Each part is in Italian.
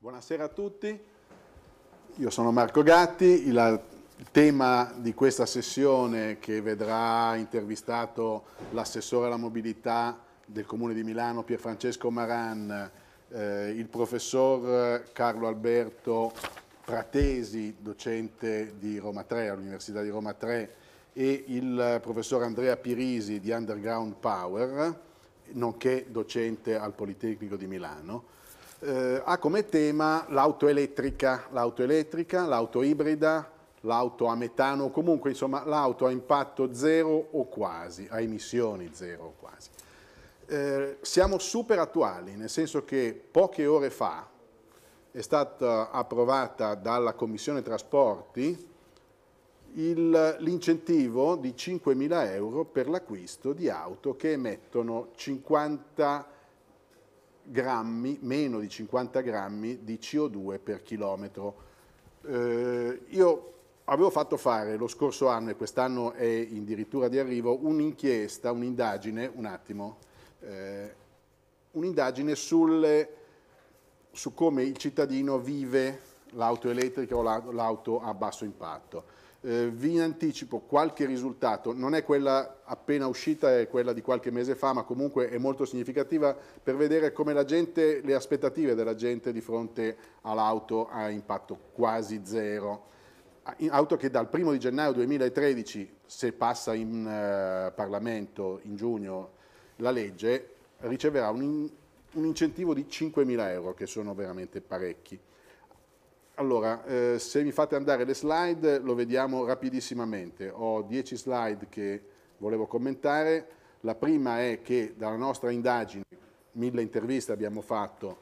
Buonasera a tutti, io sono Marco Gatti, il tema di questa sessione che vedrà intervistato l'assessore alla mobilità del Comune di Milano Pierfrancesco Maran, il professor Carlo Alberto Pratesi, docente di Roma 3, all'Università di Roma 3, e il professor Andrea Pirisi di Underground Power, nonché docente al Politecnico di Milano. Ha come tema l'auto elettrica, l'auto ibrida, l'auto a metano, comunque insomma l'auto a impatto zero o quasi, a emissioni zero o quasi. Siamo super attuali, nel senso che poche ore fa è stata approvata dalla Commissione Trasporti l'incentivo di 5.000 euro per l'acquisto di auto che emettono 50 grammi, meno di 50 grammi di CO2 per chilometro. Io avevo fatto fare lo scorso anno, e quest'anno è addirittura di arrivo, un'inchiesta, un'indagine, un'indagine su come il cittadino vive l'auto elettrica o l'auto a basso impatto. Vi anticipo qualche risultato, non è quella appena uscita, è quella di qualche mese fa, ma comunque è molto significativa per vedere come le aspettative della gente di fronte all'auto a impatto quasi zero. Auto che dal 1° di gennaio 2013, se passa in Parlamento in giugno la legge, riceverà un incentivo di 5.000 euro, che sono veramente parecchi. Allora, se mi fate andare le slide lo vediamo rapidissimamente. Ho 10 slide che volevo commentare. La prima è che dalla nostra indagine, 1000 interviste abbiamo fatto,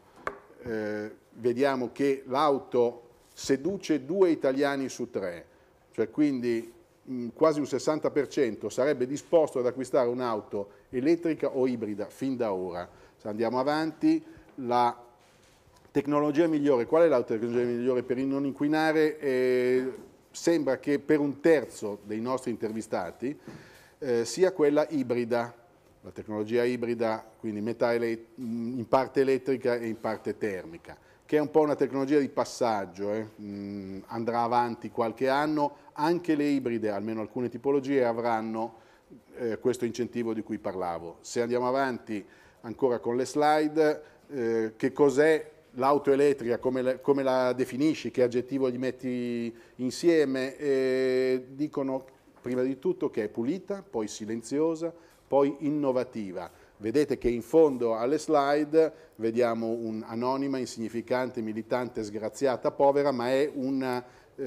vediamo che l'auto seduce 2 italiani su 3, cioè quindi quasi un 60% sarebbe disposto ad acquistare un'auto elettrica o ibrida fin da ora. Se andiamo avanti, la tecnologia migliore, qual è la tecnologia migliore per non inquinare? Sembra che per un terzo dei nostri intervistati sia quella ibrida, la tecnologia ibrida, quindi in parte elettrica e in parte termica, che è un po' una tecnologia di passaggio, andrà avanti qualche anno, anche le ibride, almeno alcune tipologie, avranno questo incentivo di cui parlavo. Se andiamo avanti ancora con le slide, che cos'è l'auto elettrica, come la definisci, che aggettivo gli metti insieme? Dicono prima di tutto che è pulita, poi silenziosa, poi innovativa. Vedete che in fondo alle slide vediamo un'anonima, insignificante, militante, sgraziata, povera, ma è una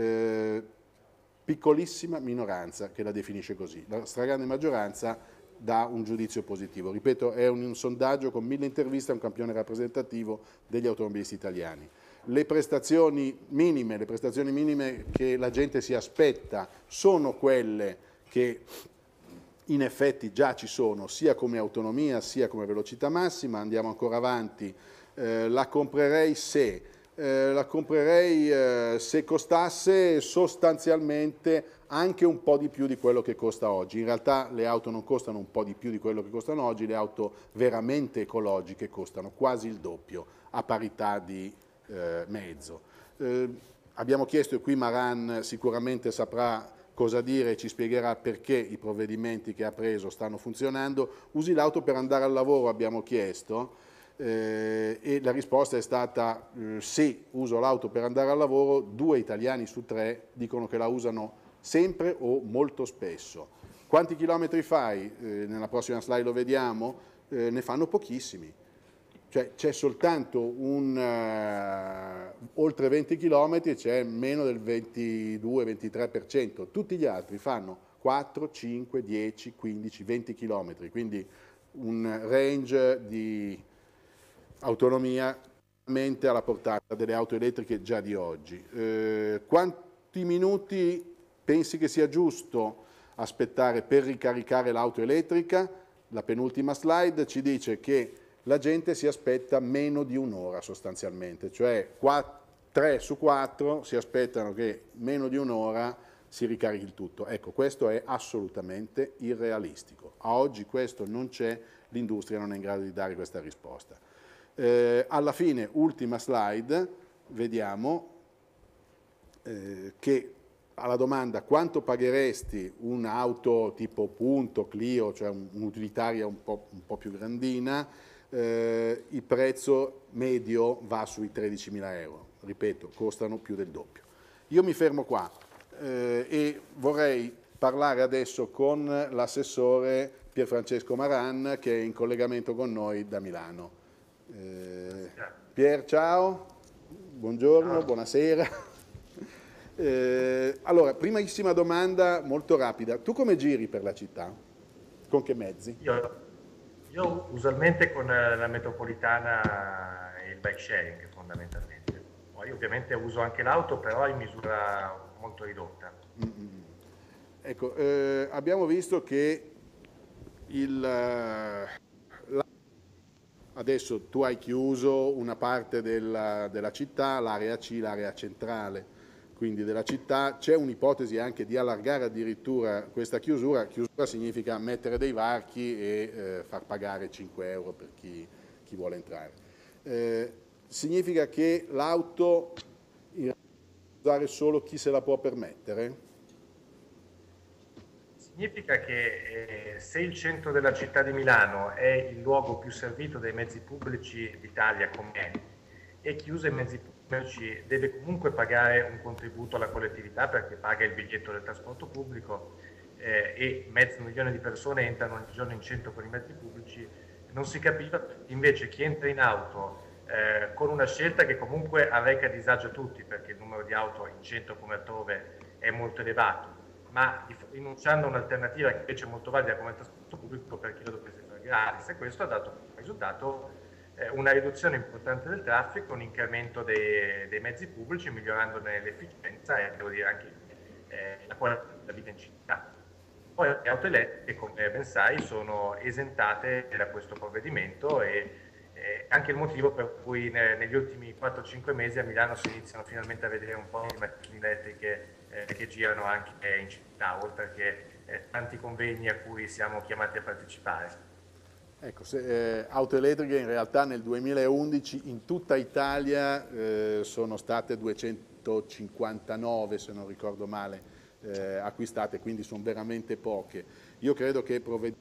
piccolissima minoranza che la definisce così. La stragrande maggioranza dà un giudizio positivo. Ripeto, è un sondaggio con 1000 interviste a un campione rappresentativo degli automobilisti italiani. Le prestazioni minime che la gente si aspetta sono quelle che in effetti già ci sono, sia come autonomia sia come velocità massima. Andiamo ancora avanti. La comprerei se costasse sostanzialmente anche un po' di più di quello che costa oggi. In realtà le auto non costano un po' di più di quello che costano oggi, le auto veramente ecologiche costano quasi il doppio, a parità di mezzo. Abbiamo chiesto, e qui Maran sicuramente saprà cosa dire e ci spiegherà perché i provvedimenti che ha preso stanno funzionando. Usi l'auto per andare al lavoro, abbiamo chiesto, e la risposta è stata sì, uso l'auto per andare al lavoro. 2 italiani su 3 dicono che la usano sempre o molto spesso. Quanti chilometri fai? Nella prossima slide lo vediamo, ne fanno pochissimi. Cioè c'è soltanto oltre 20 km, c'è meno del 22-23%, tutti gli altri fanno 4, 5, 10, 15, 20 km, quindi un range di autonomia veramente alla portata delle auto elettriche già di oggi. Quanti minuti pensi che sia giusto aspettare per ricaricare l'auto elettrica? La penultima slide ci dice che la gente si aspetta meno di un'ora sostanzialmente, cioè 3 su 4 si aspettano che meno di un'ora si ricarichi il tutto. Ecco, questo è assolutamente irrealistico. A oggi questo non c'è, l'industria non è in grado di dare questa risposta. Alla fine, ultima slide, vediamo che alla domanda quanto pagheresti un'auto tipo Punto, Clio, cioè un'utilitaria un po' più grandina, il prezzo medio va sui 13.000 euro. Ripeto, costano più del doppio. Io mi fermo qua e vorrei parlare adesso con l'assessore Pierfrancesco Maran, che è in collegamento con noi da Milano. Pier, ciao, buongiorno, buonasera. Allora, primissima domanda molto rapida. Tu come giri per la città? Con che mezzi? Io usualmente con la metropolitana e il bike sharing fondamentalmente. Poi ovviamente uso anche l'auto, però in misura molto ridotta. Ecco, abbiamo visto che adesso tu hai chiuso una parte della città, l'area C, l'area centrale, quindi della città. C'è un'ipotesi anche di allargare addirittura questa chiusura. Chiusura significa mettere dei varchi e far pagare 5 euro per chi vuole entrare. Significa che l'auto usare solo chi se la può permettere? Significa che se il centro della città di Milano è il luogo più servito dai mezzi pubblici d'Italia com'è, e chi usa i mezzi pubblici deve comunque pagare un contributo alla collettività perché paga il biglietto del trasporto pubblico e 500.000 di persone entrano ogni giorno in centro con i mezzi pubblici, non si capiva invece chi entra in auto con una scelta che comunque arreca disagio a tutti perché il numero di auto in centro come altrove è molto elevato, ma rinunciando a un'alternativa che invece è molto valida come il trasporto pubblico per chi lo dovesse fare gratis, e questo ha dato come risultato una riduzione importante del traffico, un incremento dei mezzi pubblici, migliorandone l'efficienza e devo dire anche la qualità della vita in città. Poi le auto elettriche, come ben sai, sono esentate da questo provvedimento e anche il motivo per cui negli ultimi 4-5 mesi a Milano si iniziano finalmente a vedere un po' di macchine elettriche che girano anche in città, oltre che tanti convegni a cui siamo chiamati a partecipare. Ecco, auto elettriche in realtà nel 2011 in tutta Italia sono state 259, se non ricordo male, acquistate, quindi sono veramente poche. Io credo che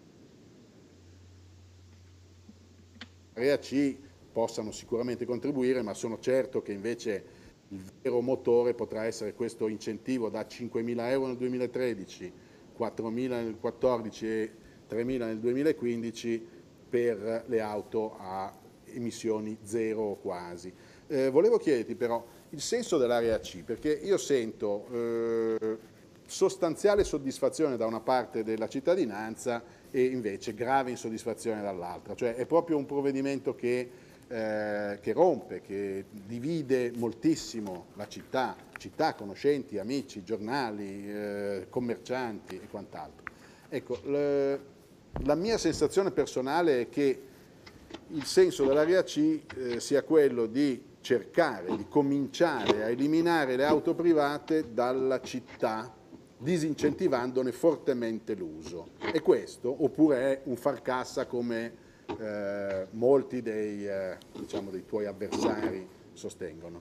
Area C possano sicuramente contribuire, ma sono certo che invece il vero motore potrà essere questo incentivo da 5.000 euro nel 2013, 4.000 nel 2014 e 3.000 nel 2015 per le auto a emissioni zero o quasi. Volevo chiederti però il senso dell'area C, perché io sento sostanziale soddisfazione da una parte della cittadinanza e invece grave insoddisfazione dall'altra, cioè è proprio un provvedimento che rompe, che divide moltissimo la città, conoscenti, amici, giornali, commercianti e quant'altro. Ecco, la mia sensazione personale è che il senso dell'area C sia quello di cercare, di cominciare a eliminare le auto private dalla città, disincentivandone fortemente l'uso. È questo, oppure è un far cassa come molti diciamo, dei tuoi avversari sostengono?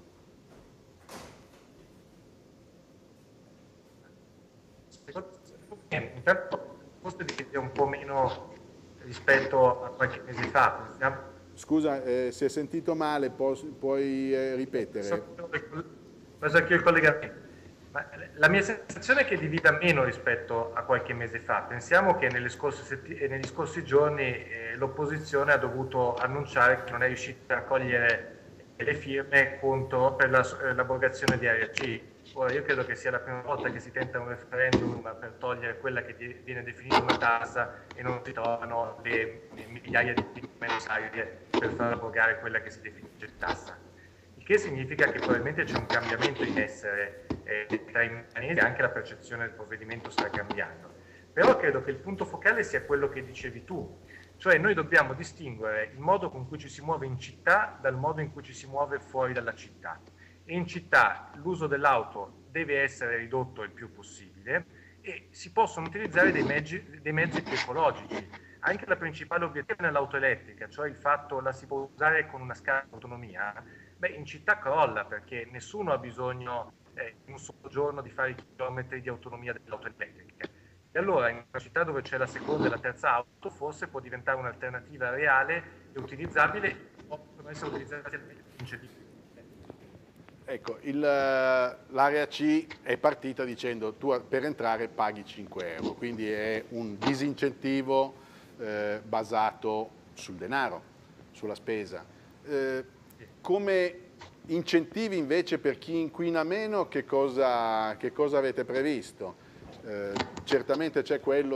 Intanto forse divide un po' meno rispetto a qualche mese fa. Scusa, si è sentito male, puoi ripetere? Penso anche il collegamento. Ma la mia sensazione è che divida meno rispetto a qualche mese fa. Pensiamo che negli scorsi giorni l'opposizione ha dovuto annunciare che non è riuscita a raccogliere le firme per l'abrogazione di Area C. Ora, io credo che sia la prima volta che si tenta un referendum per togliere quella che viene definita una tassa e non si trovano le migliaia di firme necessarie per far abrogare quella che si definisce tassa. Il che significa che probabilmente c'è un cambiamento in essere tra i milanesi, anche la percezione del provvedimento sta cambiando. Però credo che il punto focale sia quello che dicevi tu, cioè noi dobbiamo distinguere il modo con cui ci si muove in città dal modo in cui ci si muove fuori dalla città. E in città l'uso dell'auto deve essere ridotto il più possibile e si possono utilizzare dei mezzi più ecologici. Anche la principale obiettivo nell'auto elettrica, cioè il fatto la si può usare con una scarsa autonomia, Beh, in città crolla perché nessuno ha bisogno in un solo giorno di fare i chilometri di autonomia dell'auto elettrica. E allora in una città dove c'è la seconda e la terza auto forse può diventare un'alternativa reale e utilizzabile, possono essere utilizzati almeno incentivi. Ecco, l'area C è partita dicendo tu per entrare paghi 5 euro, quindi è un disincentivo basato sul denaro, sulla spesa. Come incentivi invece per chi inquina meno, che cosa avete previsto? Certamente c'è quello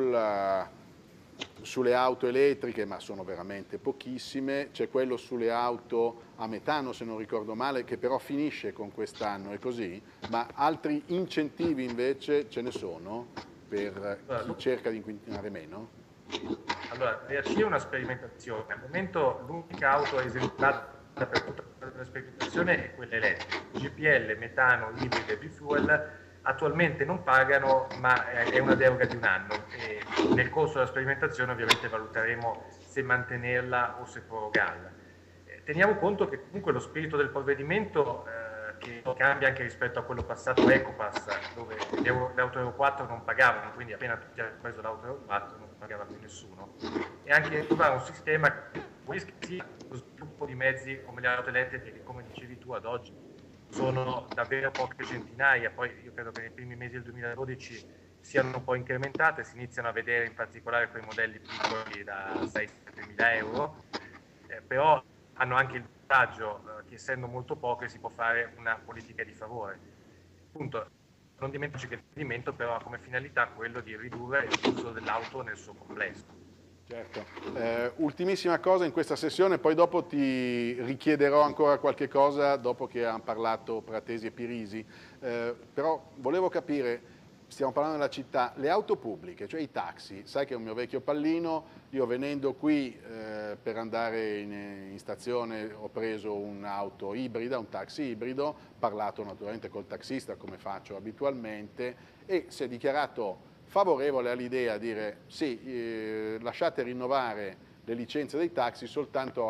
sulle auto elettriche, ma sono veramente pochissime, c'è quello sulle auto a metano, se non ricordo male, che però finisce con quest'anno, è così, ma altri incentivi invece ce ne sono per chi cerca di inquinare meno? Allora, l'EAC è una sperimentazione. Al momento l'unica auto esentata per tutta la sperimentazione è quella elettrica. GPL, metano, ibride e bifuel attualmente non pagano, ma è una deroga di un anno. E nel corso della sperimentazione ovviamente valuteremo se mantenerla o se prorogarla. Teniamo conto che comunque lo spirito del provvedimento che cambia anche rispetto a quello passato Ecopass, dove le auto Euro 4 non pagavano, quindi appena tutti hanno preso l'auto Euro 4 non pagava più nessuno, e anche trovare un sistema che favorisca lo sviluppo di mezzi come le auto elettriche, che come dicevi tu ad oggi sono davvero poche centinaia. Poi io credo che nei primi mesi del 2012 siano un po' incrementate, si iniziano a vedere in particolare quei modelli piccoli da 6-7 mila euro, però hanno anche il vantaggio che essendo molto poche si può fare una politica di favore. Appunto, non dimentichi che il provvedimento però ha come finalità quello di ridurre l'uso dell'auto nel suo complesso. Certo. Ultimissima cosa in questa sessione, poi dopo ti richiederò ancora qualche cosa dopo che hanno parlato Pratesi e Pirisi, però volevo capire, stiamo parlando della città, le auto pubbliche, cioè i taxi, sai che è un mio vecchio pallino, io venendo qui per andare in stazione ho preso un'auto ibrida, un taxi ibrido, ho parlato naturalmente col taxista come faccio abitualmente e si è dichiarato favorevole all'idea di dire sì, lasciate rinnovare le licenze dei taxi soltanto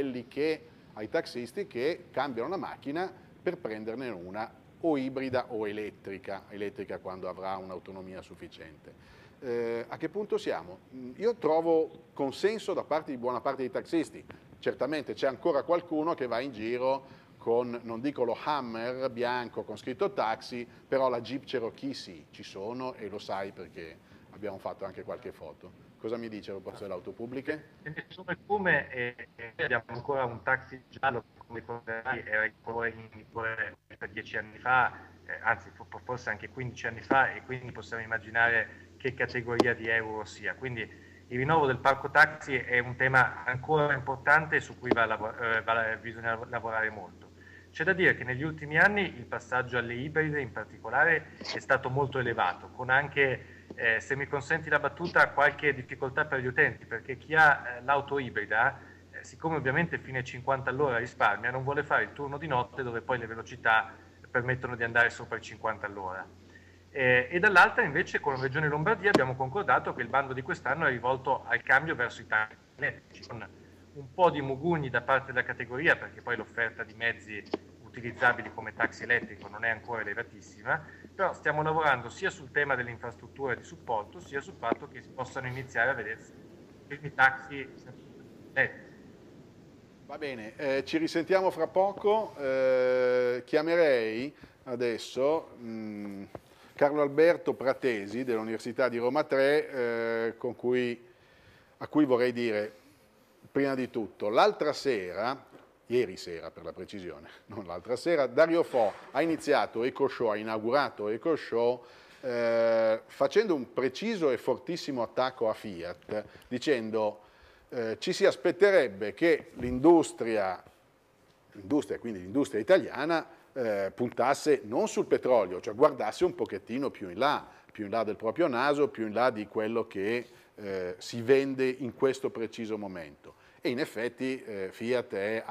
ai taxisti che cambiano la macchina per prenderne una o ibrida o elettrica quando avrà un'autonomia sufficiente. A che punto siamo? Io trovo consenso da parte di buona parte dei taxisti, certamente c'è ancora qualcuno che va in giro con, non dico lo Hummer bianco con scritto taxi, però la Jeep Cherokee sì, ci sono e lo sai perché abbiamo fatto anche qualche foto. Cosa mi dice a proposito delle auto pubbliche? Sono come abbiamo ancora un taxi giallo, come ricorderai, era in colore per 10 anni fa, anzi forse anche 15 anni fa, e quindi possiamo immaginare che categoria di euro sia. Quindi il rinnovo del parco taxi è un tema ancora importante su cui bisogna lavorare molto. C'è da dire che negli ultimi anni il passaggio alle ibride in particolare è stato molto elevato, con anche, se mi consenti la battuta, qualche difficoltà per gli utenti, perché chi ha l'auto ibrida, siccome ovviamente fine 50 all'ora risparmia, non vuole fare il turno di notte dove poi le velocità permettono di andare sopra i 50 all'ora. E dall'altra invece con la Regione Lombardia abbiamo concordato che il bando di quest'anno è rivolto al cambio verso i taxi elettrici, con un po' di mugugni da parte della categoria, perché poi l'offerta di mezzi utilizzabili come taxi elettrico non è ancora elevatissima, però stiamo lavorando sia sul tema delle infrastrutture di supporto, sia sul fatto che si possano iniziare a vedersi i primi taxi elettrici. Va bene, ci risentiamo fra poco, chiamerei adesso Carlo Alberto Pratesi dell'Università di Roma 3, a cui vorrei dire, prima di tutto, l'altra sera, ieri sera per la precisione, non l'altra sera, Dario Fo ha iniziato EcoShow, ha inaugurato EcoShow facendo un preciso e fortissimo attacco a Fiat, dicendo ci si aspetterebbe che l'industria, quindi l'industria italiana, puntasse non sul petrolio, cioè guardasse un pochettino più in là del proprio naso, più in là di quello che si vende in questo preciso momento. E in effetti Fiat è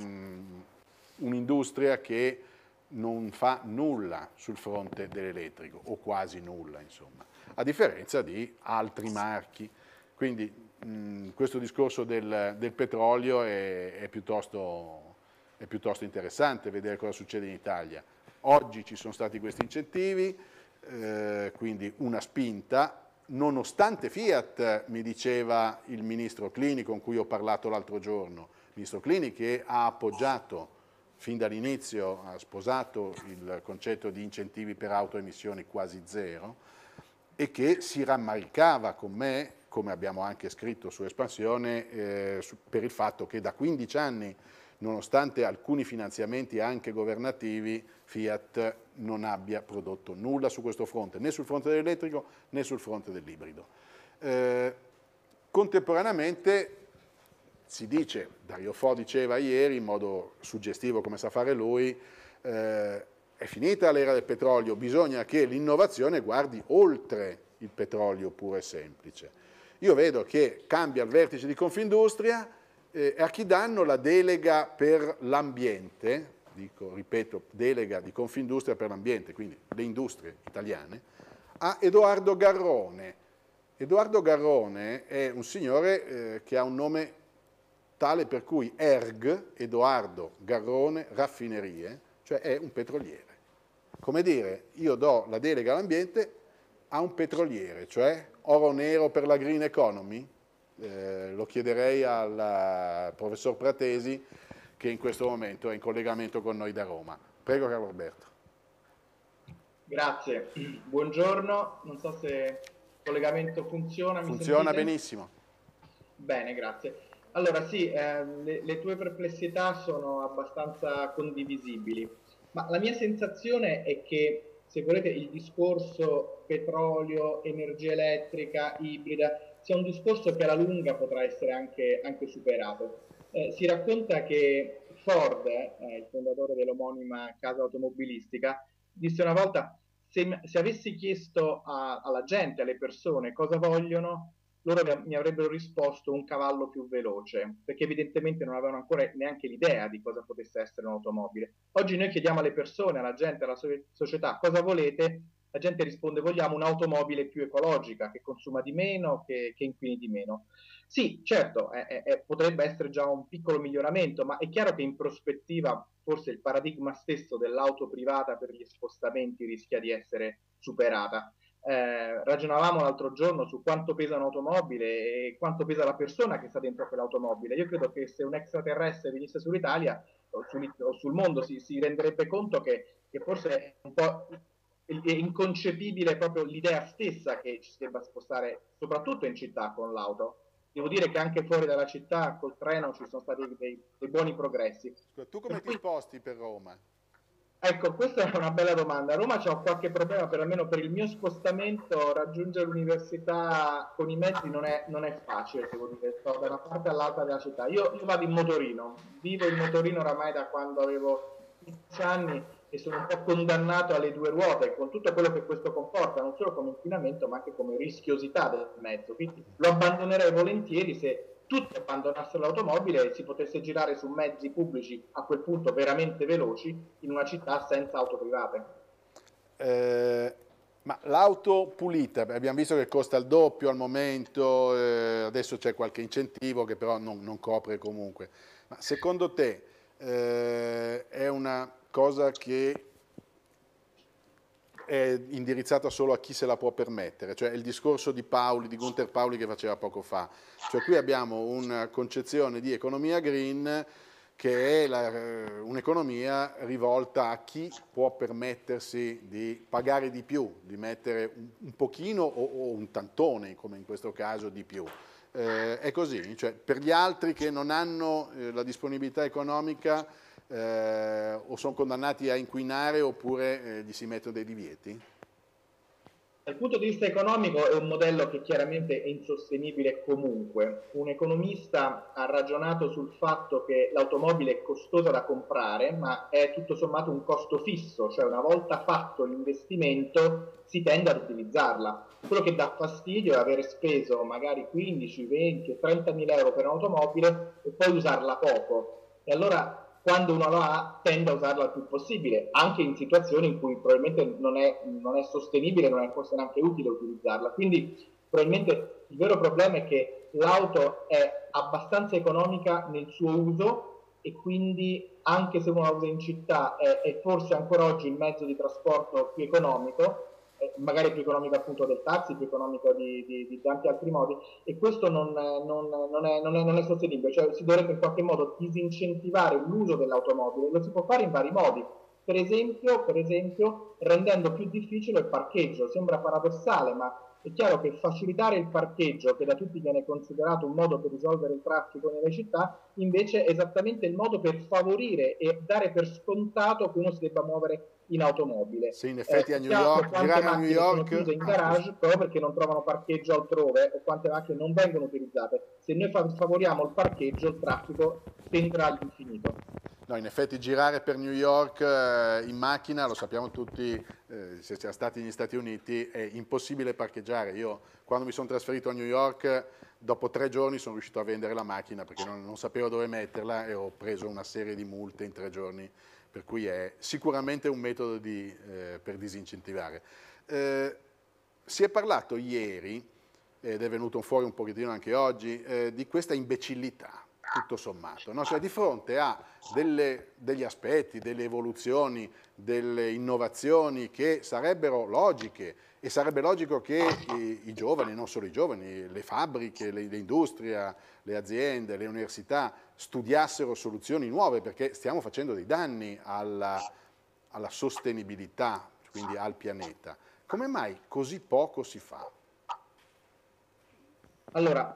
un'industria che non fa nulla sul fronte dell'elettrico, o quasi nulla, insomma, a differenza di altri marchi. Quindi questo discorso del petrolio è piuttosto è piuttosto interessante vedere cosa succede in Italia. Oggi ci sono stati questi incentivi, quindi una spinta, nonostante Fiat, mi diceva il ministro Clini con cui ho parlato l'altro giorno, il ministro Clini che ha appoggiato fin dall'inizio, ha sposato il concetto di incentivi per auto a emissioni quasi zero e che si rammaricava con me, come abbiamo anche scritto su Espansione, per il fatto che da 15 anni, nonostante alcuni finanziamenti anche governativi, Fiat non abbia prodotto nulla su questo fronte, né sul fronte dell'elettrico né sul fronte dell'ibrido. Contemporaneamente si dice, Dario Fo diceva ieri in modo suggestivo come sa fare lui, è finita l'era del petrolio, bisogna che l'innovazione guardi oltre il petrolio puro e semplice. Io vedo che cambia il vertice di Confindustria, a chi danno la delega per l'ambiente, ripeto, delega di Confindustria per l'ambiente, quindi le industrie italiane, a Edoardo Garrone. Edoardo Garrone è un signore che ha un nome tale per cui ERG, Edoardo Garrone Raffinerie, cioè è un petroliere. Come dire, io do la delega all'ambiente a un petroliere, cioè oro nero per la green economy? Lo chiederei al professor Pratesi, che in questo momento è in collegamento con noi da Roma. Prego, Carlo Alberto. Grazie, buongiorno, non so se il collegamento funziona. Funziona benissimo. Bene, grazie. Allora sì, le tue perplessità sono abbastanza condivisibili, ma la mia sensazione è che, se volete, il discorso petrolio, energia elettrica, ibrida, sia un discorso che alla lunga potrà essere anche superato. Si racconta che Ford, il fondatore dell'omonima casa automobilistica, disse una volta: se avessi chiesto alla gente, alle persone cosa vogliono, loro mi avrebbero risposto un cavallo più veloce, perché evidentemente non avevano ancora neanche l'idea di cosa potesse essere un'automobile. Oggi noi chiediamo alle persone, alla gente, alla società, cosa volete? La gente risponde: vogliamo un'automobile più ecologica, che consuma di meno, che inquini di meno. Sì, certo, potrebbe essere già un piccolo miglioramento, ma è chiaro che in prospettiva forse il paradigma stesso dell'auto privata per gli spostamenti rischia di essere superata. Ragionavamo l'altro giorno su quanto pesa un'automobile e quanto pesa la persona che sta dentro quell'automobile. Io credo che se un extraterrestre venisse sull'Italia o sul mondo si renderebbe conto che forse è un po' è inconcepibile proprio l'idea stessa che ci si debba spostare, soprattutto in città, con l'auto. Devo dire che anche fuori dalla città col treno ci sono stati dei buoni progressi. Tu come ti sposti per Roma? Ecco, questa è una bella domanda. A Roma c'ho qualche problema, almeno per il mio spostamento, raggiungere l'università con i mezzi non è facile, devo dire. Sto da una parte all'altra della città. Io vado in motorino, vivo in motorino oramai da quando avevo 15 anni e sono un po' condannato alle due ruote, con tutto quello che questo comporta, non solo come inquinamento, ma anche come rischiosità del mezzo. Quindi lo abbandonerei volentieri se tutti abbandonassero l'automobile e si potesse girare su mezzi pubblici a quel punto veramente veloci in una città senza auto private. Ma l'auto pulita, abbiamo visto che costa il doppio al momento, adesso c'è qualche incentivo che però non copre comunque. Ma secondo te è una cosa che è indirizzata solo a chi se la può permettere, cioè il discorso di Gunther Pauli che faceva poco fa, cioè qui abbiamo una concezione di economia green che è un'economia rivolta a chi può permettersi di pagare di più, di mettere un pochino o un tantone, come in questo caso, di più. È così, cioè per gli altri che non hanno la disponibilità economica o sono condannati a inquinare oppure gli si mettono dei divieti? Dal punto di vista economico è un modello che chiaramente è insostenibile comunque. Un economista ha ragionato sul fatto che l'automobile è costosa da comprare, ma è tutto sommato un costo fisso, cioè una volta fatto l'investimento si tende ad utilizzarla. Quello che dà fastidio è avere speso magari 15, 20 o 30 mila euro per un'automobile e poi usarla poco. E allora quando uno la ha tende a usarla il più possibile, anche in situazioni in cui probabilmente non è sostenibile, non è forse neanche utile utilizzarla. Quindi probabilmente il vero problema è che l'auto è abbastanza economica nel suo uso, e quindi anche se uno la usa in città è forse ancora oggi il mezzo di trasporto più economico, magari più economico appunto del taxi, più economico di tanti altri modi, e questo non è sostenibile, cioè si dovrebbe in qualche modo disincentivare l'uso dell'automobile. Lo si può fare in vari modi, per esempio rendendo più difficile il parcheggio. Sembra paradossale, ma è chiaro che facilitare il parcheggio, che da tutti viene considerato un modo per risolvere il traffico nelle città, invece è esattamente il modo per favorire e dare per scontato che uno si debba muovere in automobile. Sì, in effetti a New York, Quante girare a New macchine sono York... chiuse in garage proprio perché non trovano parcheggio altrove, o quante macchine non vengono utilizzate. Se noi favoriamo il parcheggio, il traffico tenderà all'infinito. No, in effetti girare per New York in macchina, lo sappiamo tutti, se siamo stati negli Stati Uniti, è impossibile parcheggiare. Io quando mi sono trasferito a New York, dopo 3 giorni sono riuscito a vendere la macchina perché non sapevo dove metterla e ho preso una serie di multe in 3 giorni, per cui è sicuramente un metodo per disincentivare. Si è parlato ieri, ed è venuto fuori un pochettino anche oggi, di questa imbecillità, tutto sommato, no? Cioè di fronte a degli aspetti, delle evoluzioni, delle innovazioni che sarebbero logiche, e sarebbe logico che i giovani, non solo i giovani, le fabbriche, l'industria, le aziende, le università studiassero soluzioni nuove, perché stiamo facendo dei danni alla sostenibilità, quindi al pianeta. Come mai così poco si fa? Allora,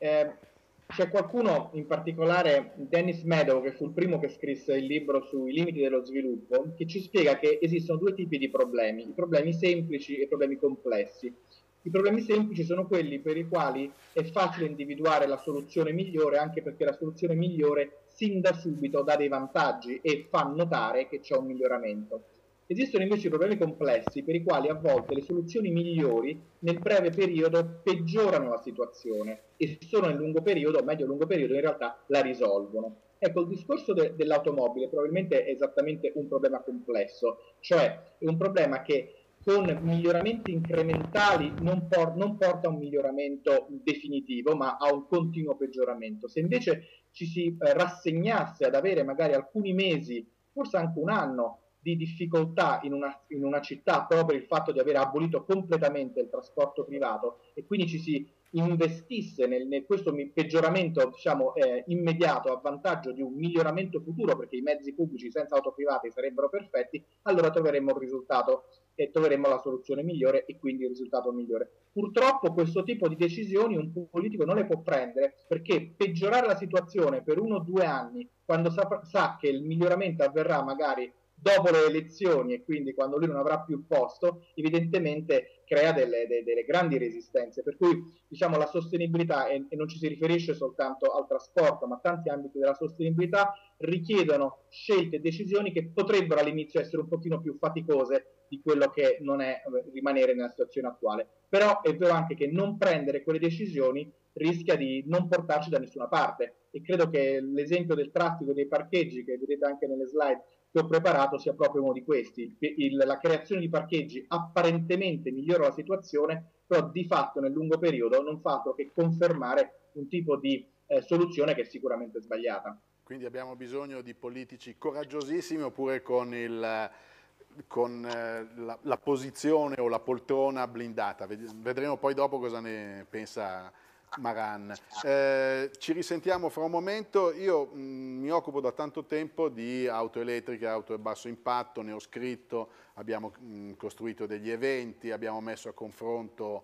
c'è qualcuno, in particolare Dennis Meadow, che fu il primo che scrisse il libro sui limiti dello sviluppo, che ci spiega che esistono 2 tipi di problemi: i problemi semplici e i problemi complessi. I problemi semplici sono quelli per i quali è facile individuare la soluzione migliore, anche perché la soluzione migliore sin da subito dà dei vantaggi e fa notare che c'è un miglioramento. Esistono invece problemi complessi per i quali a volte le soluzioni migliori nel breve periodo peggiorano la situazione e solo nel lungo periodo, medio-lungo periodo, in realtà la risolvono. Ecco, il discorso dell'automobile probabilmente è esattamente un problema complesso, cioè è un problema che con miglioramenti incrementali non porta a un miglioramento definitivo, ma a un continuo peggioramento. Se invece ci si rassegnasse ad avere magari alcuni mesi, forse anche un anno, di difficoltà in una città proprio per il fatto di aver abolito completamente il trasporto privato, e quindi ci si investisse nel questo peggioramento, diciamo, immediato a vantaggio di un miglioramento futuro, perché i mezzi pubblici senza auto private sarebbero perfetti, allora troveremmo il risultato e troveremmo la soluzione migliore e quindi il risultato migliore. Purtroppo questo tipo di decisioni un politico non le può prendere, perché peggiorare la situazione per 1 o 2 anni, quando sa che il miglioramento avverrà magari dopo le elezioni e quindi quando lui non avrà più il posto, evidentemente crea delle grandi resistenze. Per cui, diciamo, la sostenibilità, e non ci si riferisce soltanto al trasporto, ma a tanti ambiti della sostenibilità, richiedono scelte e decisioni che potrebbero all'inizio essere un pochino più faticose di quello che non è rimanere nella situazione attuale. Però è vero anche che non prendere quelle decisioni rischia di non portarci da nessuna parte, e credo che l'esempio del traffico dei parcheggi, che vedete anche nelle slide che ho preparato, sia proprio uno di questi. La creazione di parcheggi apparentemente migliora la situazione, però di fatto nel lungo periodo non fa altro che confermare un tipo di soluzione che è sicuramente sbagliata. Quindi abbiamo bisogno di politici coraggiosissimi, oppure con la posizione o la poltrona blindata. Vedremo poi dopo cosa ne pensa Maran. Ci risentiamo fra un momento. Io mi occupo da tanto tempo di auto elettriche, auto a basso impatto, ne ho scritto, abbiamo costruito degli eventi, abbiamo messo a confronto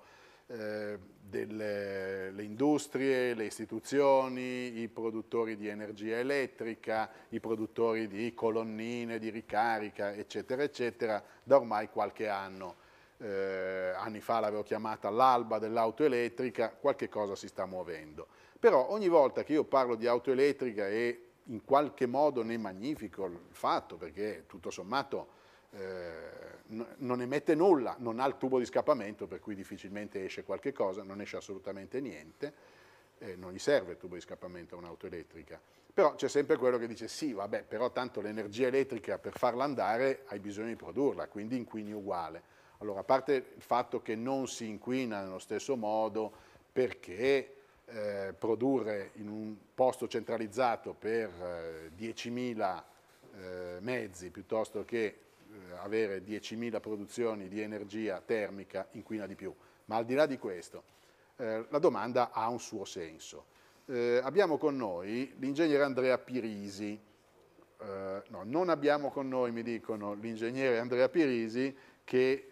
le industrie, le istituzioni, i produttori di energia elettrica, i produttori di colonnine di ricarica, eccetera, eccetera, da ormai qualche anno. Anni fa l'avevo chiamata l'alba dell'auto elettrica, qualche cosa si sta muovendo. Però ogni volta che io parlo di auto elettrica e in qualche modo ne magnifico il fatto, perché tutto sommato non emette nulla, non ha il tubo di scappamento, per cui difficilmente esce qualche cosa, non esce assolutamente niente, non gli serve il tubo di scappamento a un'auto elettrica. Però c'è sempre quello che dice sì, vabbè, però tanto l'energia elettrica per farla andare hai bisogno di produrla, quindi inquini uguale. Allora, a parte il fatto che non si inquina nello stesso modo, perché produrre in un posto centralizzato per 10.000 mezzi piuttosto che avere 10.000 produzioni di energia termica inquina di più. Ma al di là di questo, la domanda ha un suo senso. Abbiamo con noi l'ingegnere Andrea Pirisi. No, non abbiamo con noi, mi dicono, l'ingegnere Andrea Pirisi che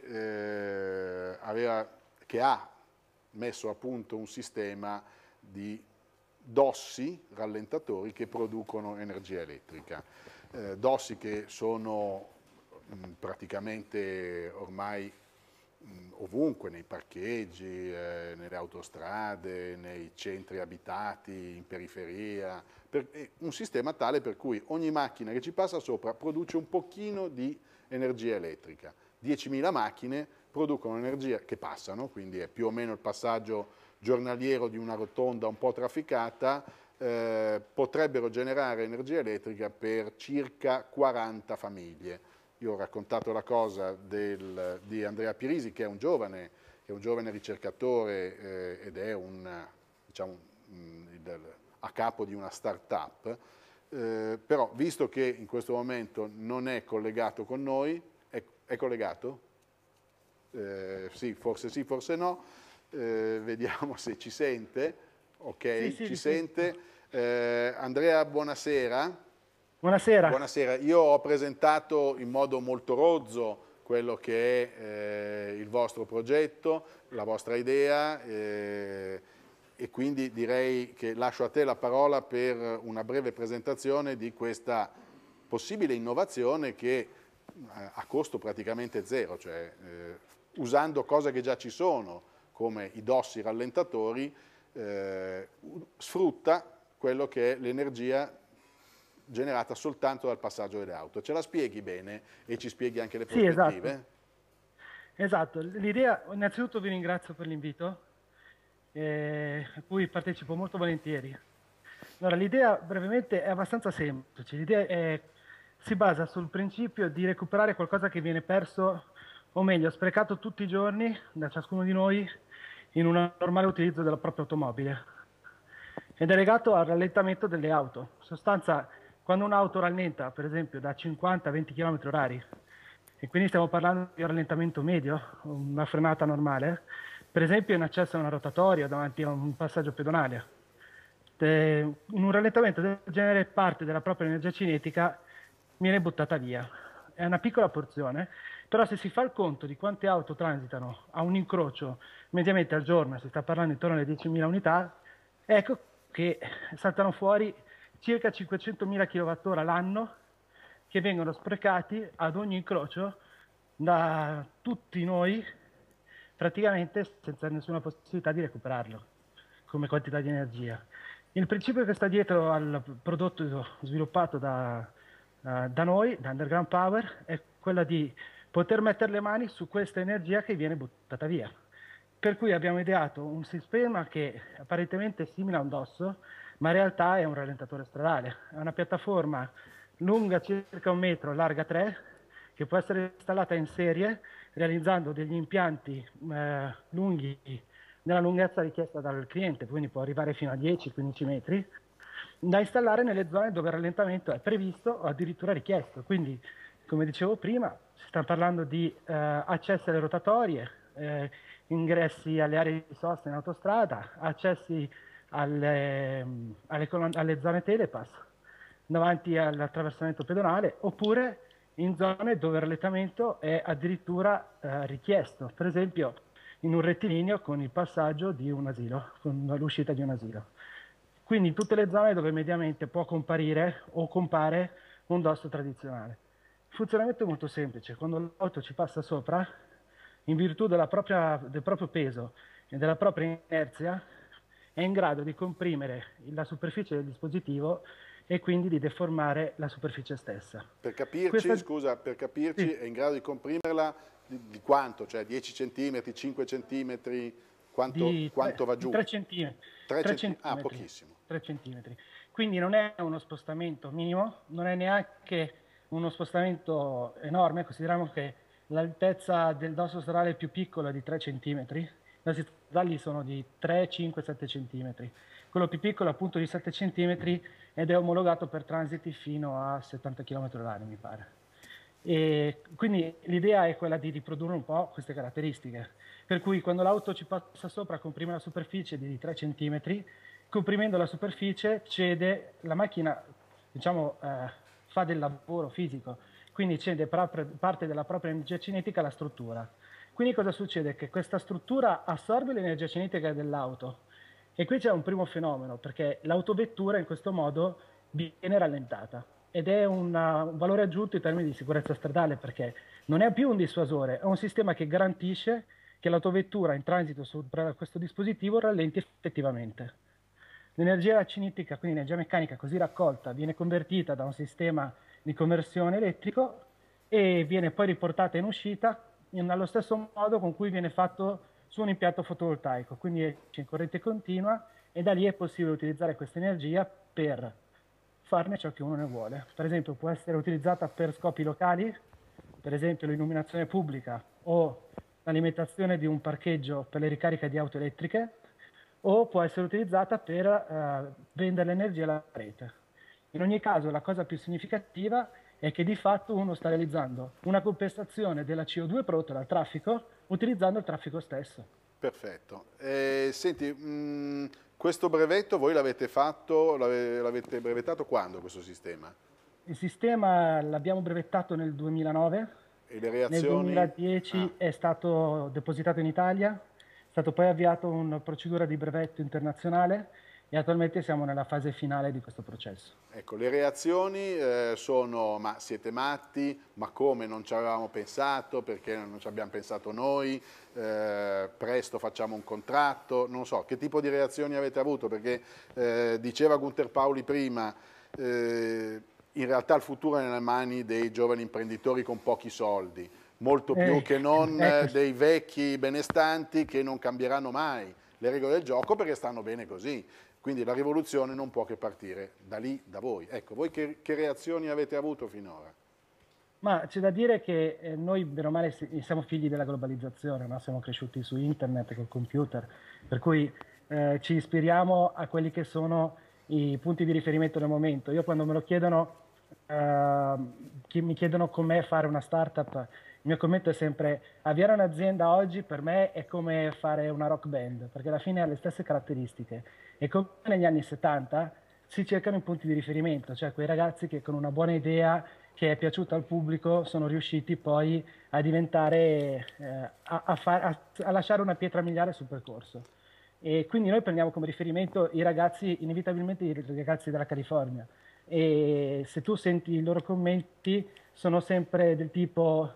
ha messo a punto un sistema di dossi rallentatori che producono energia elettrica. Dossi che sono praticamente ormai ovunque, nei parcheggi, nelle autostrade, nei centri abitati, in periferia, un sistema tale per cui ogni macchina che ci passa sopra produce un pochino di energia elettrica. 10.000 macchine producono energia che passano, quindi è più o meno il passaggio giornaliero di una rotonda un po' trafficata, potrebbero generare energia elettrica per circa 40 famiglie. Io ho raccontato la cosa di Andrea Pirisi, che è un giovane ricercatore ed è diciamo, a capo di una start-up, però visto che in questo momento non è collegato con noi, è collegato? Sì, forse no, vediamo se ci sente. Ok, sì, ci sente. Andrea, buonasera. Buonasera. Buonasera, io ho presentato in modo molto rozzo quello che è il vostro progetto, la vostra idea e quindi direi che lascio a te la parola per una breve presentazione di questa possibile innovazione che a costo praticamente zero, cioè usando cose che già ci sono come i dossi rallentatori, sfrutta quello che è l'energia generata soltanto dal passaggio delle auto. Ce la spieghi bene e ci spieghi anche le prospettive? Sì, esatto. L'idea, innanzitutto vi ringrazio per l'invito, a cui partecipo molto volentieri. Allora, l'idea brevemente è abbastanza semplice. L'idea si basa sul principio di recuperare qualcosa che viene perso, o meglio, sprecato tutti i giorni da ciascuno di noi in un normale utilizzo della propria automobile. Ed è legato al rallentamento delle auto. In sostanza, quando un'auto rallenta, per esempio, da 50 a 20 km/h, e quindi stiamo parlando di un rallentamento medio, una frenata normale, per esempio in accesso a una rotatoria davanti a un passaggio pedonale. In un rallentamento del genere parte della propria energia cinetica viene buttata via. È una piccola porzione, però se si fa il conto di quante auto transitano a un incrocio mediamente al giorno, si sta parlando intorno alle 10.000 unità, ecco che saltano fuori circa 500.000 kWh l'anno che vengono sprecati ad ogni incrocio da tutti noi, praticamente senza nessuna possibilità di recuperarlo come quantità di energia. Il principio che sta dietro al prodotto sviluppato da noi, da Underground Power, è quella di poter mettere le mani su questa energia che viene buttata via. Per cui abbiamo ideato un sistema che apparentemente è simile a un dosso, ma in realtà è un rallentatore stradale. È una piattaforma lunga circa 1 metro, larga 3, che può essere installata in serie, realizzando degli impianti lunghi nella lunghezza richiesta dal cliente, quindi può arrivare fino a 10-15 metri, da installare nelle zone dove il rallentamento è previsto o addirittura richiesto. Quindi, come dicevo prima, si sta parlando di accessi alle rotatorie, ingressi alle aree di sosta in autostrada, accessi alle zone telepass davanti all'attraversamento pedonale, oppure in zone dove il rallentamento è addirittura richiesto, per esempio in un rettilineo con il passaggio di un asilo, con l'uscita di un asilo. Quindi in tutte le zone dove mediamente può comparire o compare un dosso tradizionale. Il funzionamento è molto semplice: quando l'auto ci passa sopra, in virtù del proprio peso e della propria inerzia, è in grado di comprimere la superficie del dispositivo e quindi di deformare la superficie stessa. Per capirci, scusa, sì. È in grado di comprimerla di quanto? Cioè 10 cm, 5 cm? Quanto va giù? 3 cm. 3 cm. Ah, pochissimo. 3 cm. Quindi non è uno spostamento minimo, non è neanche uno spostamento enorme. Consideriamo che l'altezza del dosso stradale più piccolo è di 3 cm. Noi stradali sono di 3, 5, 7 centimetri. Quello più piccolo appunto di 7 centimetri ed è omologato per transiti fino a 70 km/h, mi pare. E quindi l'idea è quella di riprodurre un po' queste caratteristiche. Per cui quando l'auto ci passa sopra comprime la superficie di 3 centimetri, comprimendo la superficie cede, la macchina diciamo, fa del lavoro fisico, quindi cede parte della propria energia cinetica alla struttura. Quindi cosa succede? Che questa struttura assorbe l'energia cinetica dell'auto. E qui c'è un primo fenomeno, perché l'autovettura in questo modo viene rallentata. Ed è un valore aggiunto in termini di sicurezza stradale, perché non è più un dissuasore, è un sistema che garantisce che l'autovettura in transito sopra questo dispositivo rallenti effettivamente. L'energia cinetica, quindi l'energia meccanica così raccolta, viene convertita da un sistema di conversione elettrico e viene poi riportata in uscita allo stesso modo con cui viene fatto su un impianto fotovoltaico, quindi è in corrente continua e da lì è possibile utilizzare questa energia per farne ciò che uno ne vuole. Per esempio può essere utilizzata per scopi locali, per esempio l'illuminazione pubblica o l'alimentazione di un parcheggio per le ricariche di auto elettriche, o può essere utilizzata per vendere l'energia alla rete. In ogni caso la cosa più significativa è che di fatto uno sta realizzando una compensazione della CO2 prodotta dal traffico utilizzando il traffico stesso. Perfetto. Senti, questo brevetto voi l'avete fatto, l'avete brevettato quando questo sistema? Il sistema l'abbiamo brevettato nel 2009, e le reazioni? nel 2010 è stato depositato in Italia, è stato poi avviato una procedura di brevetto internazionale e attualmente siamo nella fase finale di questo processo. Ecco, le reazioni sono: ma siete matti, ma come, non ci avevamo pensato, perché non ci abbiamo pensato noi, presto facciamo un contratto, non so, che tipo di reazioni avete avuto? Perché diceva Gunther Pauli prima, in realtà il futuro è nelle mani dei giovani imprenditori con pochi soldi, molto più che non dei vecchi benestanti che non cambieranno mai le regole del gioco perché stanno bene così. Quindi la rivoluzione non può che partire da lì, da voi. Ecco, voi che reazioni avete avuto finora? Ma c'è da dire che noi, bene o male, siamo figli della globalizzazione, no? Siamo cresciuti su internet, col computer, per cui ci ispiriamo a quelli che sono i punti di riferimento del momento. Io quando me lo chiedono, mi chiedono com'è fare una startup, il mio commento è sempre: avviare un'azienda oggi per me è come fare una rock band, perché alla fine ha le stesse caratteristiche. E come negli anni 70 si cercano i punti di riferimento, cioè quei ragazzi che con una buona idea che è piaciuta al pubblico sono riusciti poi a diventare, a lasciare una pietra miliare sul percorso. E quindi noi prendiamo come riferimento i ragazzi, inevitabilmente i ragazzi della California. E se tu senti i loro commenti sono sempre del tipo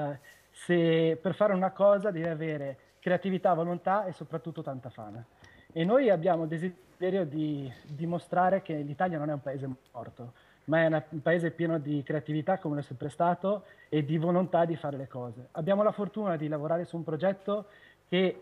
se per fare una cosa devi avere creatività, volontà e soprattutto tanta fame. E noi abbiamo il desiderio di dimostrare che l'Italia non è un paese morto, ma è un paese pieno di creatività come lo è sempre stato e di volontà di fare le cose. Abbiamo la fortuna di lavorare su un progetto che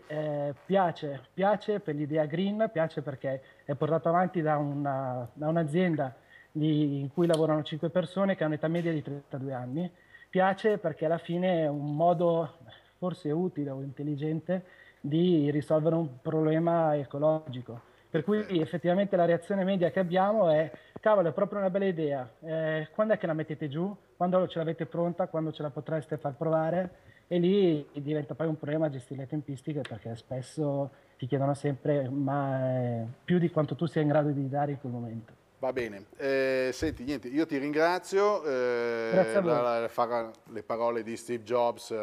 piace per l'idea green, piace perché è portato avanti da un'azienda in cui lavorano 5 persone che hanno un'età media di 32 anni, piace perché alla fine è un modo forse utile o intelligente di risolvere un problema ecologico. Per cui effettivamente la reazione media che abbiamo è: cavolo, è proprio una bella idea, quando è che la mettete giù? Quando ce l'avete pronta? Quando ce la potreste far provare? E lì diventa poi un problema gestire le tempistiche, perché spesso ti chiedono sempre più di quanto tu sia in grado di dare in quel momento. Va bene, senti, niente, io ti ringrazio. Grazie a voi. Le parole di Steve Jobs,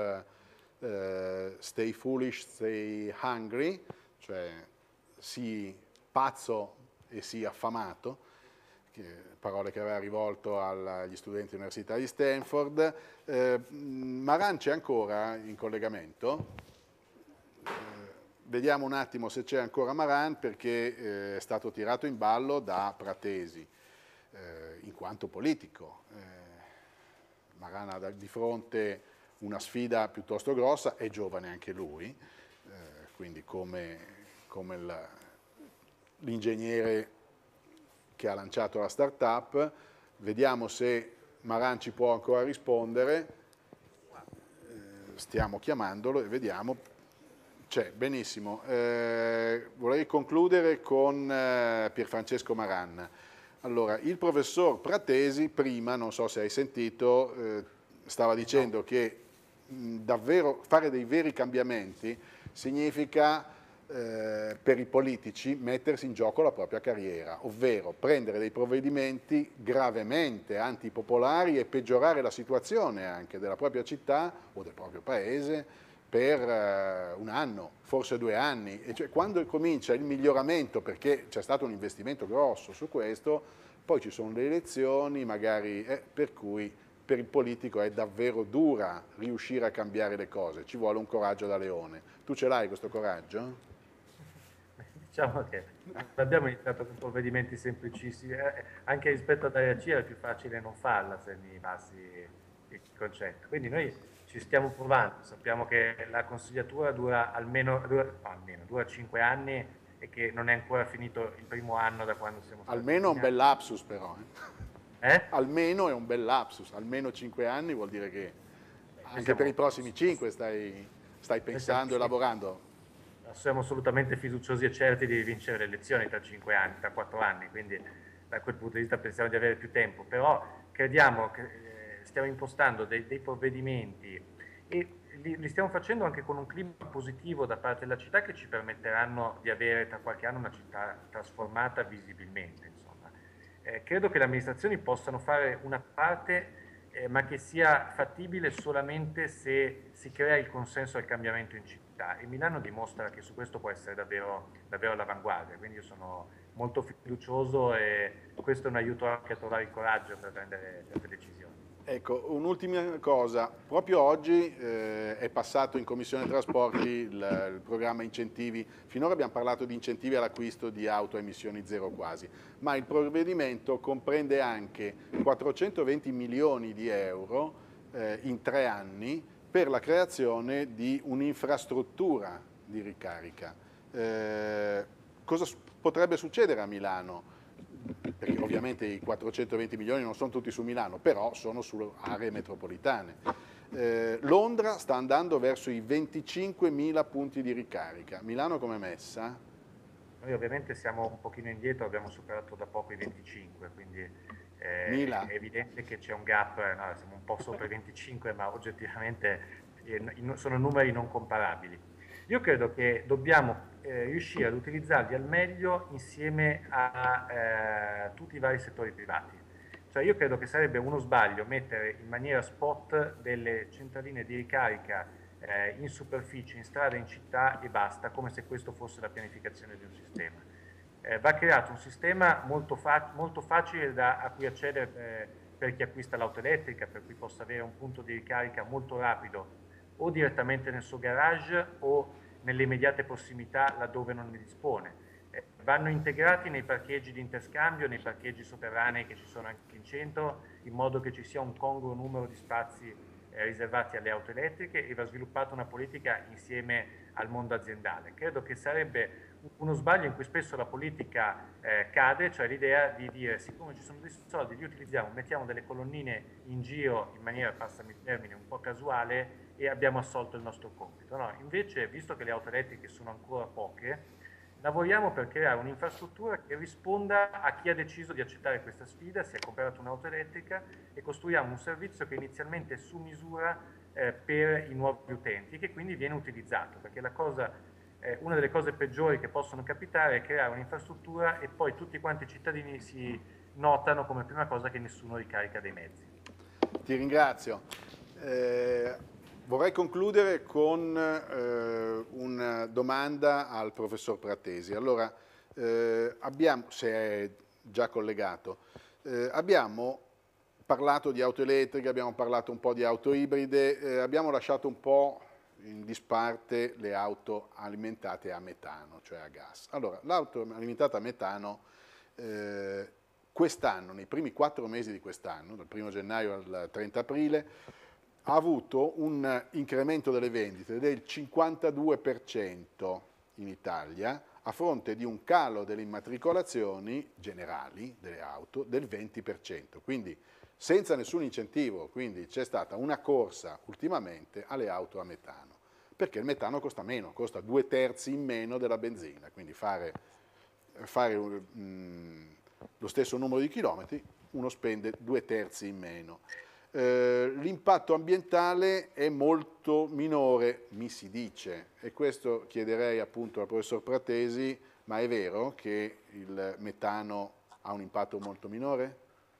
stay foolish, stay hungry, cioè sii pazzo e sii affamato, parole che aveva rivolto agli studenti dell'Università di Stanford. Maran c'è ancora in collegamento? Vediamo un attimo se c'è ancora Maran, perché è stato tirato in ballo da Pratesi, in quanto politico. Maran ha di fronte una sfida piuttosto grossa, è giovane anche lui, quindi come l'ingegnere che ha lanciato la startup. Vediamo se Maran ci può ancora rispondere. Stiamo chiamandolo e vediamo C'è, benissimo. Vorrei concludere con Pierfrancesco Maran. Allora, il professor Pratesi prima, non so se hai sentito, stava dicendo che davvero fare dei veri cambiamenti significa per i politici mettersi in gioco la propria carriera, ovvero prendere dei provvedimenti gravemente antipopolari e peggiorare la situazione anche della propria città o del proprio paese per un anno, forse 2 anni. E cioè, quando comincia il miglioramento, perché c'è stato un investimento grosso su questo, poi ci sono le elezioni, magari, per cui per il politico è davvero dura riuscire a cambiare le cose, ci vuole un coraggio da leone. Tu ce l'hai questo coraggio? Diciamo che abbiamo iniziato con provvedimenti semplicissimi, anche rispetto ad Area C è più facile non farla se mi passi il concetto. Quindi noi ci stiamo provando, sappiamo che la consigliatura dura 5 anni e che non è ancora finito il primo anno da quando siamo stati. Almeno è un bel lapsus però. Eh? Almeno è un bel lapsus, almeno 5 anni vuol dire che anche per i prossimi 5 stai pensando e lavorando. Siamo assolutamente fiduciosi e certi di vincere le elezioni tra 5 anni, tra 4 anni, quindi da quel punto di vista pensiamo di avere più tempo, però crediamo che stiamo impostando dei provvedimenti e li stiamo facendo anche con un clima positivo da parte della città che ci permetteranno di avere tra qualche anno una città trasformata visibilmente. Insomma. Credo che le amministrazioni possano fare una parte ma che sia fattibile solamente se si crea il consenso al cambiamento in città e Milano dimostra che su questo può essere davvero all'avanguardia, quindi io sono molto fiducioso e questo è un aiuto anche a trovare il coraggio per prendere certe decisioni. Ecco, un'ultima cosa, proprio oggi è passato in Commissione Trasporti il programma incentivi, finora abbiamo parlato di incentivi all'acquisto di auto a emissioni zero quasi, ma il provvedimento comprende anche 420 milioni di euro in 3 anni per la creazione di un'infrastruttura di ricarica. Cosa potrebbe succedere a Milano? Perché ovviamente i 420 milioni non sono tutti su Milano, però sono su aree metropolitane. Londra sta andando verso i 25.000 punti di ricarica. Milano com'è messa? Noi ovviamente siamo un pochino indietro, abbiamo superato da poco i 25, quindi è evidente che c'è un gap, no, siamo un po' sopra i 25, ma oggettivamente sono numeri non comparabili. Io credo che dobbiamo riuscire ad utilizzarli al meglio insieme a tutti i vari settori privati. Cioè io credo che sarebbe uno sbaglio mettere in maniera spot delle centraline di ricarica in superficie, in strada, in città e basta, come se questo fosse la pianificazione di un sistema. Va creato un sistema molto facile a cui accedere per chi acquista l'auto elettrica, per cui possa avere un punto di ricarica molto rapido o direttamente nel suo garage o nelle immediate prossimità laddove non ne dispone. Vanno integrati nei parcheggi di interscambio, nei parcheggi sotterranei che ci sono anche in centro, in modo che ci sia un congruo numero di spazi riservati alle auto elettriche e va sviluppata una politica insieme al mondo aziendale. Credo che sarebbe uno sbaglio in cui spesso la politica cade, cioè l'idea di dire siccome ci sono dei soldi li utilizziamo, mettiamo delle colonnine in giro in maniera, passami il termine, un po' casuale e abbiamo assolto il nostro compito. No, invece, visto che le auto elettriche sono ancora poche, lavoriamo per creare un'infrastruttura che risponda a chi ha deciso di accettare questa sfida, si è comprato un'auto elettrica e costruiamo un servizio che inizialmente è su misura per i nuovi utenti e che quindi viene utilizzato, perché una delle cose peggiori che possono capitare è creare un'infrastruttura e poi tutti quanti i cittadini si notano come prima cosa che nessuno ricarica dei mezzi. Ti ringrazio. Vorrei concludere con una domanda al professor Pratesi. Allora, abbiamo, se è già collegato, abbiamo parlato di auto elettriche, abbiamo parlato un po' di auto ibride, abbiamo lasciato un po' in disparte le auto alimentate a metano, cioè a gas. Allora, l'auto alimentata a metano quest'anno, nei primi 4 mesi di quest'anno, dal 1 gennaio al 30 aprile, ha avuto un incremento delle vendite del 52% in Italia, a fronte di un calo delle immatricolazioni generali delle auto del 20%, quindi senza nessun incentivo, quindi c'è stata una corsa ultimamente alle auto a metano. perché il metano costa meno, costa 2/3 in meno della benzina, quindi fare lo stesso numero di chilometri uno spende 2/3 in meno. L'impatto ambientale è molto minore, mi si dice, e questo chiederei appunto al professor Pratesi, ma è vero che il metano ha un impatto molto minore?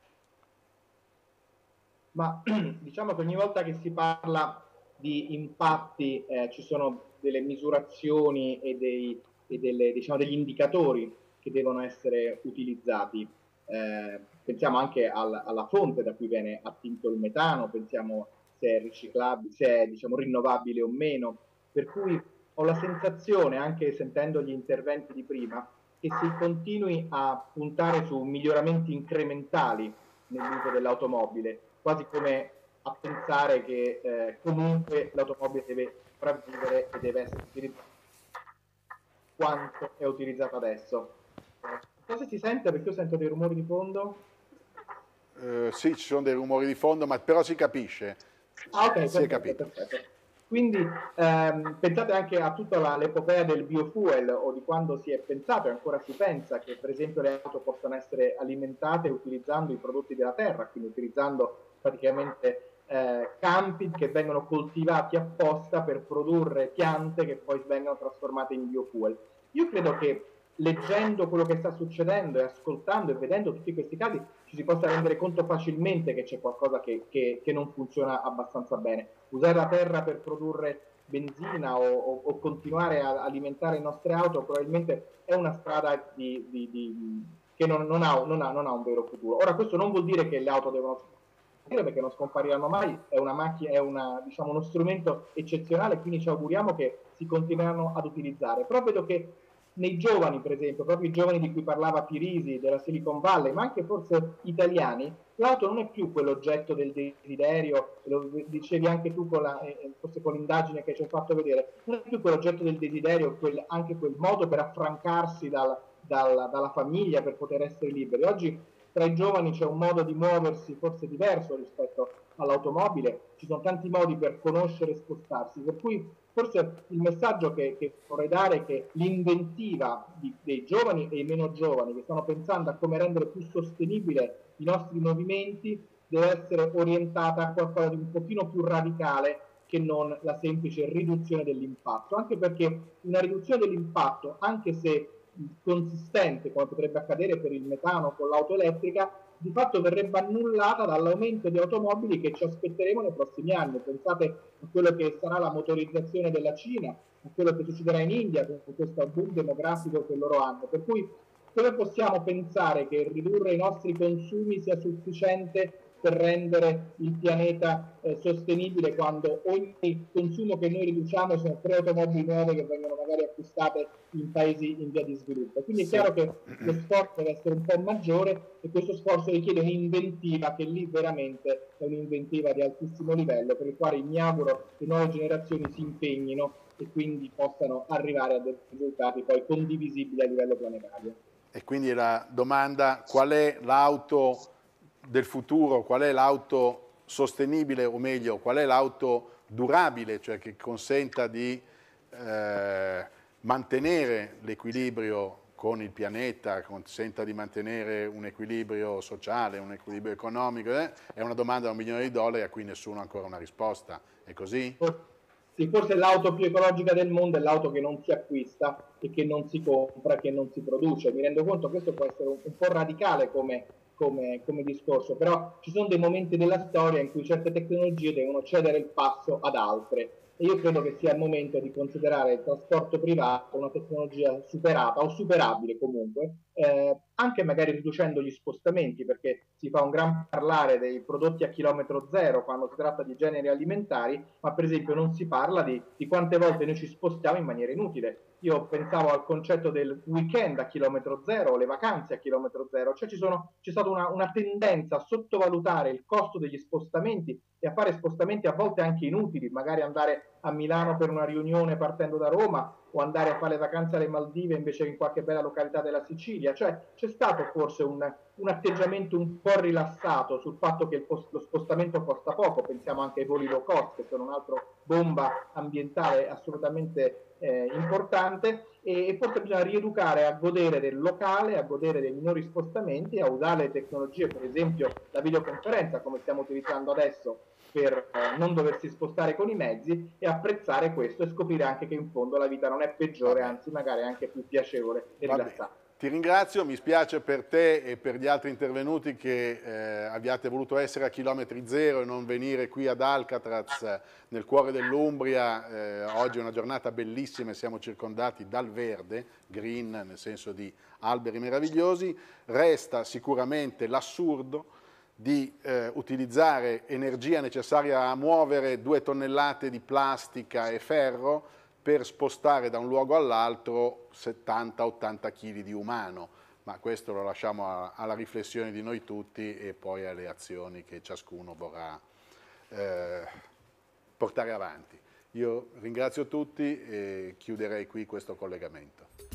Ma diciamo che ogni volta che si parla di impatti ci sono delle misurazioni e diciamo, degli indicatori che devono essere utilizzati. Pensiamo anche alla fonte da cui viene attinto il metano, pensiamo se è riciclabile, se è diciamo, rinnovabile o meno, per cui ho la sensazione, anche sentendo gli interventi di prima, che si continui a puntare su miglioramenti incrementali nell'uso dell'automobile, quasi come a pensare che comunque l'automobile deve sopravvivere e deve essere utilizzata quanto è utilizzato adesso. Non so se si sente, perché io sento dei rumori di fondo. Sì, ci sono dei rumori di fondo, ma però si capisce. Ah, ok, si è perfetto, capito. perfetto. Quindi pensate anche a tutta l'epopea del biofuel o di quando si è pensato e ancora si pensa che per esempio le auto possano essere alimentate utilizzando i prodotti della terra, quindi utilizzando praticamente campi che vengono coltivati apposta per produrre piante che poi vengono trasformate in biofuel. Io credo che leggendo quello che sta succedendo e ascoltando e vedendo tutti questi casi ci si possa rendere conto facilmente che c'è qualcosa che non funziona abbastanza bene. Usare la terra per produrre benzina o continuare a alimentare le nostre auto probabilmente è una strada che non ha un vero futuro. Ora, questo non vuol dire che le auto devono scomparire, perché non scompariranno mai, è una macchina, diciamo, uno strumento eccezionale, quindi ci auguriamo che si continueranno ad utilizzare. Però vedo che nei giovani, per esempio, proprio i giovani di cui parlava Pirisi, della Silicon Valley, ma anche forse italiani, l'auto non è più quell'oggetto del desiderio, lo dicevi anche tu forse con l'indagine che ci hai fatto vedere, non è più quell'oggetto del desiderio, anche quel modo per affrancarsi dalla famiglia, per poter essere liberi. Oggi tra i giovani c'è un modo di muoversi forse diverso rispetto all'automobile, ci sono tanti modi per conoscere e spostarsi, per cui forse il messaggio che vorrei dare è che l'inventiva dei giovani e i meno giovani che stanno pensando a come rendere più sostenibile i nostri movimenti deve essere orientata a qualcosa di un pochino più radicale che non la semplice riduzione dell'impatto, anche perché una riduzione dell'impatto, anche se consistente come potrebbe accadere per il metano con l'auto elettrica, di fatto verrebbe annullata dall'aumento di automobili che ci aspetteremo nei prossimi anni. Pensate a quello che sarà la motorizzazione della Cina, a quello che succederà in India con questo boom demografico che loro hanno. Per cui come possiamo pensare che ridurre i nostri consumi sia sufficiente per rendere il pianeta sostenibile quando ogni consumo che noi riduciamo sono 3 automobili nuove che vengono magari acquistate in paesi in via di sviluppo. Quindi è chiaro che lo sforzo deve essere un po' maggiore e questo sforzo richiede un'inventiva che lì veramente è un'inventiva di altissimo livello, per il quale mi auguro che nuove generazioni si impegnino e quindi possano arrivare a dei risultati poi condivisibili a livello planetario. E quindi la domanda: qual è l'auto del futuro, qual è l'auto sostenibile, o meglio, qual è l'auto durabile, cioè che consenta di mantenere l'equilibrio con il pianeta, consenta di mantenere un equilibrio sociale, un equilibrio economico, è una domanda da $1 milione a cui nessuno ha ancora una risposta. È così? Sì, forse l'auto più ecologica del mondo è l'auto che non si acquista e che non si compra, che non si produce. Mi rendo conto che questo può essere un po' radicale come discorso, però ci sono dei momenti della storia in cui certe tecnologie devono cedere il passo ad altre e io credo che sia il momento di considerare il trasporto privato una tecnologia superata o superabile comunque, anche magari riducendo gli spostamenti, perché si fa un gran parlare dei prodotti a chilometro zero quando si tratta di generi alimentari, ma per esempio non si parla di quante volte noi ci spostiamo in maniera inutile. Io pensavo al concetto del weekend a chilometro zero, le vacanze a chilometro zero, cioè c'è stata una tendenza a sottovalutare il costo degli spostamenti e a fare spostamenti a volte anche inutili, magari andare a Milano per una riunione partendo da Roma o andare a fare le vacanze alle Maldive invece che in qualche bella località della Sicilia. Cioè c'è stato forse un un atteggiamento un po' rilassato sul fatto che lo spostamento costa poco, pensiamo anche ai voli low cost, che sono un'altra bomba ambientale assolutamente importante, e forse bisogna rieducare a godere del locale, a godere dei minori spostamenti, a usare le tecnologie, per esempio la videoconferenza come stiamo utilizzando adesso, per non doversi spostare con i mezzi, e apprezzare questo e scoprire anche che in fondo la vita non è peggiore, anzi magari anche più piacevole e rilassante. Ti ringrazio, mi spiace per te e per gli altri intervenuti che abbiate voluto essere a chilometri zero e non venire qui ad Alcatraz, nel cuore dell'Umbria. Oggi è una giornata bellissima e siamo circondati dal verde, green nel senso di alberi meravigliosi. Resta sicuramente l'assurdo di utilizzare energia necessaria a muovere 2 tonnellate di plastica e ferro per spostare da un luogo all'altro 70-80 kg di umano, ma questo lo lasciamo alla riflessione di noi tutti e poi alle azioni che ciascuno vorrà portare avanti. Io ringrazio tutti e chiuderei qui questo collegamento.